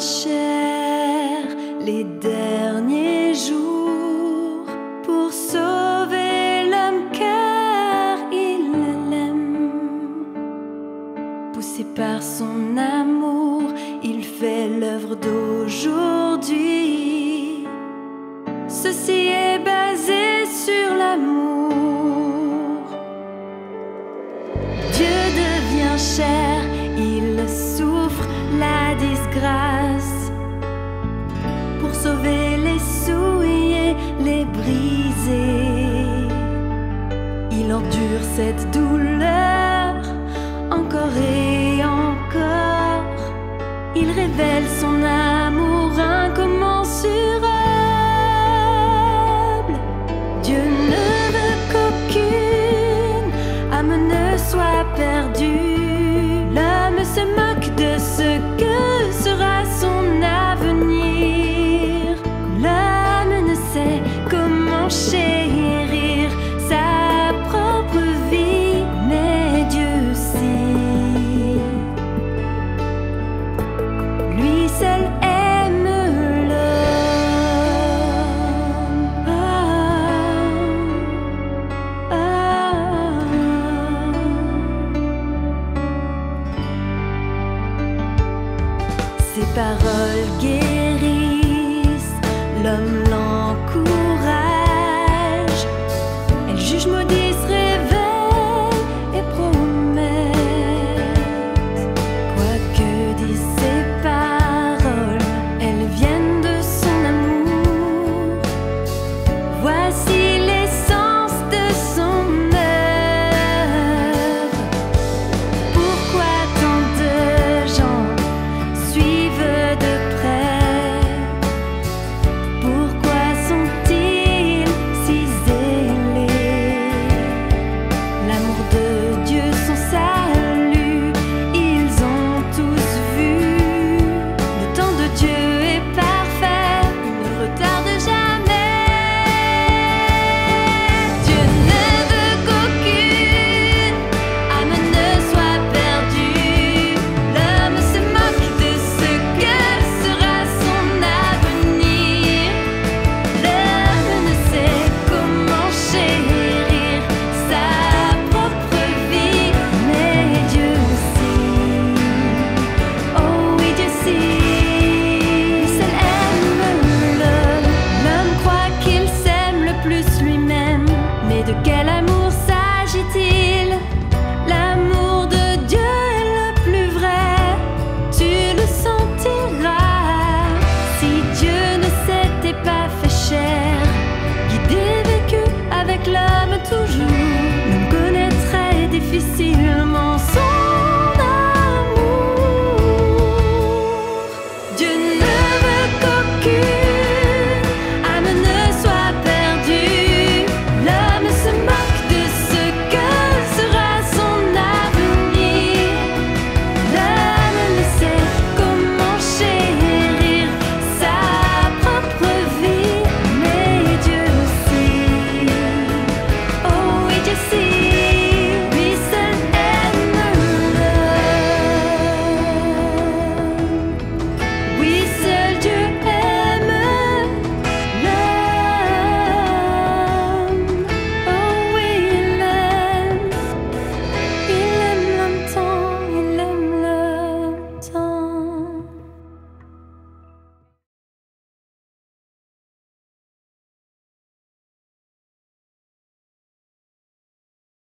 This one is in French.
chers les derniers jours pour sauver l'homme car il l'aime. Poussé par son amour, il fait l'œuvre d'aujourd'hui. Ceci est basé sur l'amour. Dieu devient chair, il souffre la disgrâce pour sauver les souillés, les brisés. Il endure cette douleur encore et encore. Il révèle son amour incommensurable. Dieu ne veut qu'aucune âme ne soit perdue. L'homme se moque de ce que sera son avenir. L'homme ne sait comment chérir sa propre vie, mais Dieu sait. Lui seul aime l'homme. Ses paroles guérissent, l'homme l'encourage.